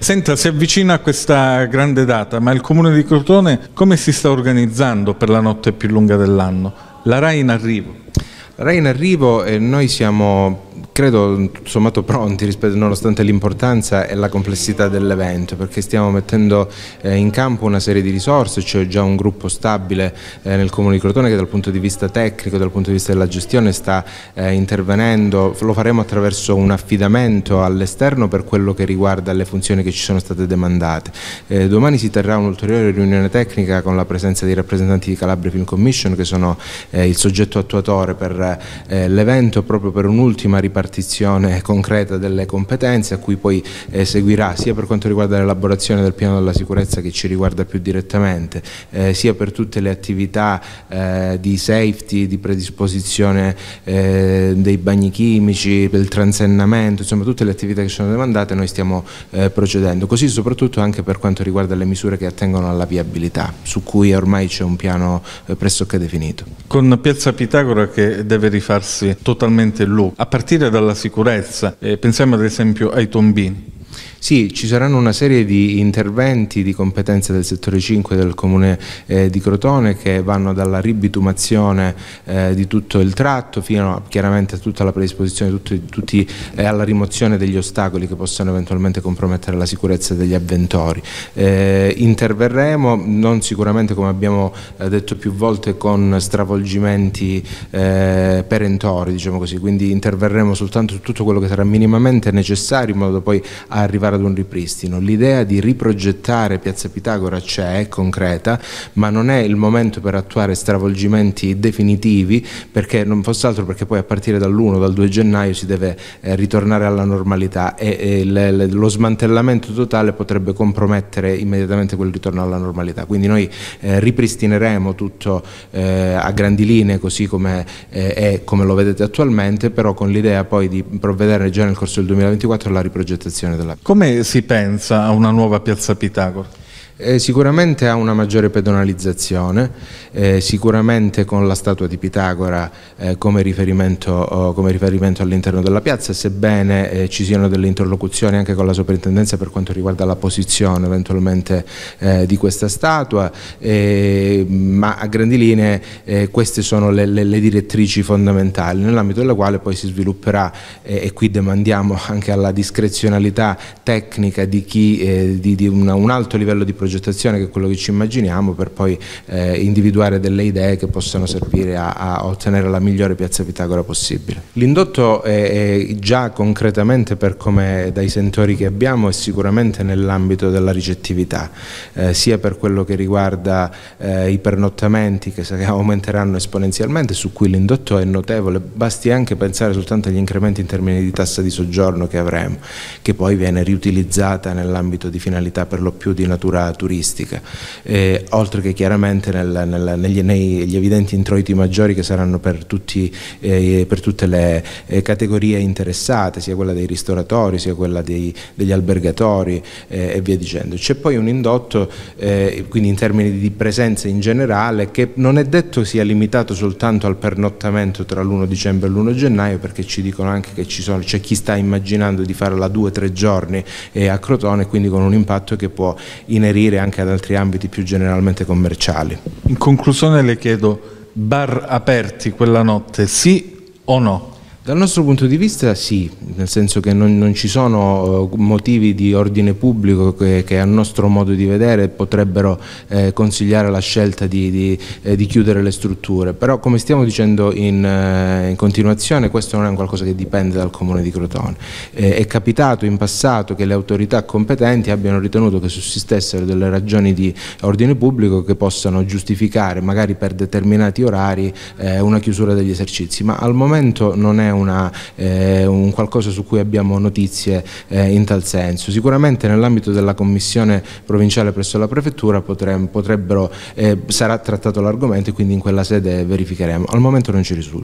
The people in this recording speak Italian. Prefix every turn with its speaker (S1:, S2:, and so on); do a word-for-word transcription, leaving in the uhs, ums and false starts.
S1: Senta, si avvicina a questa grande data, ma il Comune di Crotone come si sta organizzando per la notte più lunga dell'anno? La RAI in arrivo?
S2: La RAI in arrivo e noi siamo, credo, tutto sommato pronti, rispetto, nonostante l'importanza e la complessità dell'evento, perché stiamo mettendo eh, in campo una serie di risorse, c'è già un gruppo stabile eh, nel Comune di Crotone che dal punto di vista tecnico, dal punto di vista della gestione sta eh, intervenendo. Lo faremo attraverso un affidamento all'esterno per quello che riguarda le funzioni che ci sono state demandate. Eh, domani si terrà un'ulteriore riunione tecnica con la presenza dei rappresentanti di Calabria Film Commission, che sono eh, il soggetto attuatore per eh, l'evento, proprio per un'ultima ripartizione concreta delle competenze, a cui poi eh, seguirà sia per quanto riguarda l'elaborazione del piano della sicurezza, che ci riguarda più direttamente, eh, sia per tutte le attività eh, di safety, di predisposizione eh, dei bagni chimici, del transennamento, insomma tutte le attività che sono demandate noi stiamo eh, procedendo, così soprattutto anche per quanto riguarda le misure che attengono alla viabilità, su cui ormai c'è un piano eh, pressoché definito.
S1: Con Piazza Pitagora che deve rifarsi totalmente in loop, a partire dalla sicurezza, eh, pensiamo ad esempio ai tombini.
S2: Sì, ci saranno una serie di interventi di competenza del settore cinque del Comune eh, di Crotone, che vanno dalla ribitumazione eh, di tutto il tratto fino a, chiaramente a tutta la predisposizione, tutti, tutti, eh, alla rimozione degli ostacoli che possano eventualmente compromettere la sicurezza degli avventori. Eh, interverremo non sicuramente, come abbiamo eh, detto più volte, con stravolgimenti eh, perentori, diciamo così, quindi interverremo soltanto su tutto quello che sarà minimamente necessario in modo da poi arrivare ad un ripristino. L'idea di riprogettare Piazza Pitagora c'è, è concreta, ma non è il momento per attuare stravolgimenti definitivi, perché non fosse altro perché poi a partire dall'primo, dal due gennaio si deve eh, ritornare alla normalità e, e le, le, lo smantellamento totale potrebbe compromettere immediatamente quel ritorno alla normalità. Quindi noi eh, ripristineremo tutto eh, a grandi linee, così come eh, è, come lo vedete attualmente, però con l'idea poi di provvedere già nel corso del duemilaventiquattro alla riprogettazione della.
S1: Come si pensa a una nuova Piazza Pitagora?
S2: Eh, sicuramente ha una maggiore pedonalizzazione, eh, sicuramente con la statua di Pitagora eh, come riferimento, oh, come riferimento all'interno della piazza, sebbene eh, ci siano delle interlocuzioni anche con la soprintendenza per quanto riguarda la posizione eventualmente eh, di questa statua, eh, ma a grandi linee eh, queste sono le, le, le direttrici fondamentali, nell'ambito della quale poi si svilupperà, eh, e qui demandiamo anche alla discrezionalità tecnica di chi eh, di, di una, un alto livello di progettazione, che è quello che ci immaginiamo, per poi eh, individuare delle idee che possano servire a, a ottenere la migliore Piazza Pitagora possibile. L'indotto è, è già concretamente, per come dai sentori che abbiamo, è sicuramente nell'ambito della ricettività, eh, sia per quello che riguarda eh, i pernottamenti che, che aumenteranno esponenzialmente, su cui l'indotto è notevole, basti anche pensare soltanto agli incrementi in termini di tassa di soggiorno che avremo, che poi viene riutilizzata nell'ambito di finalità per lo più di natura turistica, eh, oltre che chiaramente nel, nel, negli, negli evidenti introiti maggiori che saranno per, tutti, eh, per tutte le eh, categorie interessate, sia quella dei ristoratori, sia quella dei, degli albergatori eh, e via dicendo. C'è poi un indotto, eh, quindi in termini di presenza in generale, che non è detto sia limitato soltanto al pernottamento tra l'primo dicembre e l'primo gennaio, perché ci dicono anche che c'è chi sta immaginando di farla due o tre giorni eh, a Crotone, quindi con un impatto che può inerire anche ad altri ambiti più generalmente commerciali.
S1: In conclusione le chiedo, bar aperti quella notte, sì o no?
S2: Dal nostro punto di vista sì, nel senso che non, non ci sono motivi di ordine pubblico che, che a nostro modo di vedere potrebbero eh, consigliare la scelta di, di, eh, di chiudere le strutture, però come stiamo dicendo in, eh, in continuazione, questo non è un qualcosa che dipende dal Comune di Crotone. Eh, è capitato in passato che le autorità competenti abbiano ritenuto che sussistessero delle ragioni di ordine pubblico che possano giustificare magari per determinati orari eh, una chiusura degli esercizi, ma al momento non è Una, eh, un qualcosa su cui abbiamo notizie eh, in tal senso. Sicuramente nell'ambito della commissione provinciale presso la prefettura potremmo, potrebbero, eh, sarà trattato l'argomento e quindi in quella sede verificheremo. Al momento non ci risulta.